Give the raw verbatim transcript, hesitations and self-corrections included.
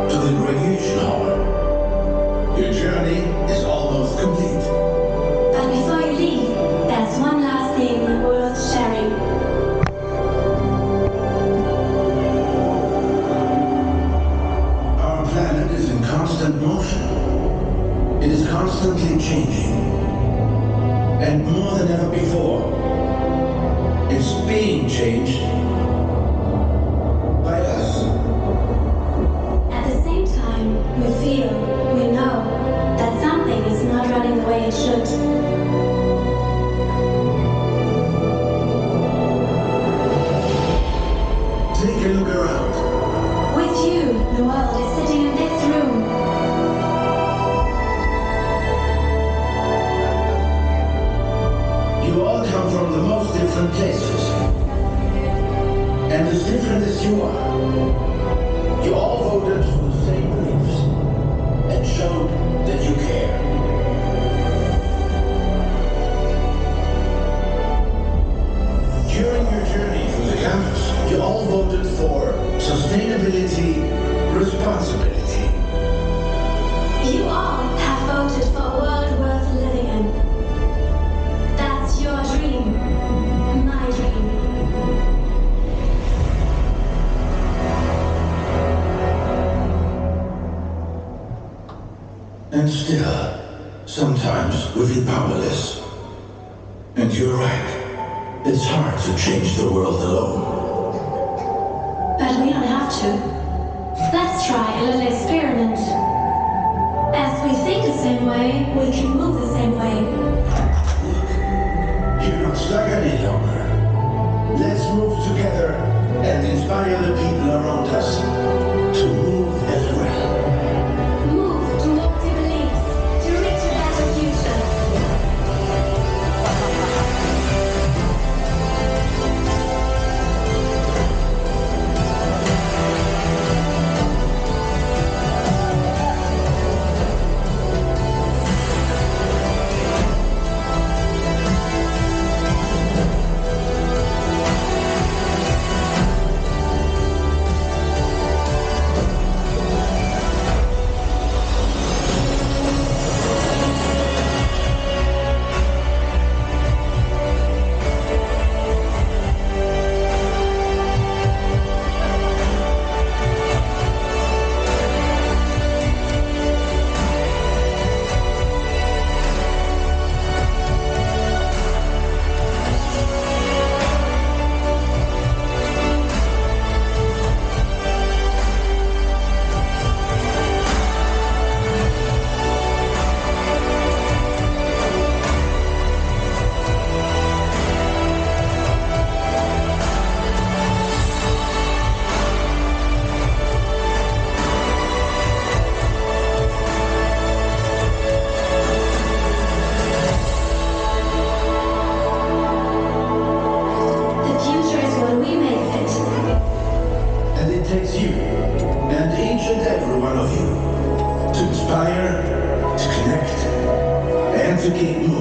to the graduation hall. Your journey is almost complete. But before you leave, there's one last thing worth sharing. Our planet is in constant motion. It is constantly changing. And more than ever before, it's being changed by us. At the same time, we feel, we know, that something is not running the way it should. Take a look around. With you, the world is sitting in this room. You all come from the most different places. And as different as you are, you all voted for the same beliefs and showed that you care. During your journey through the campus, you all voted for sustainability, responsibility. You all have voted for a world worth living in. That's your dream, my dream. And still, sometimes we feel powerless. And you're right. It's hard to change the world alone. But we don't have to. Let's try a little experiment. As we think the same way, we can move the same way. You're not stuck any longer. Let's move together and inspire the people around us to move as well. Move towards your beliefs to reach a better future. Takes you, and each and every one of you, to inspire, to connect, and to keep moving.